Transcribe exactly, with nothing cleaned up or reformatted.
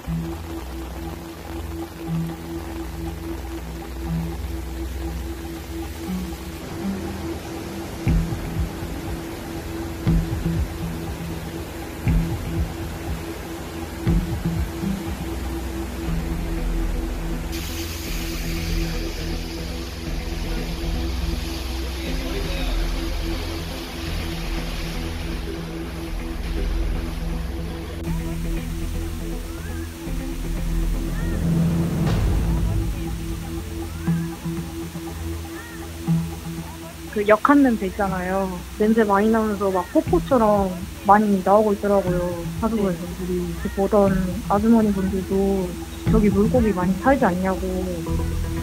그 역한 냄새 있잖아요. 냄새 많이 나면서 막 폭포처럼 많이 나오고 있더라고요. 하수구에서 물이. 그 보던 아주머니 분들도 저기 물고기 많이 살지 않냐고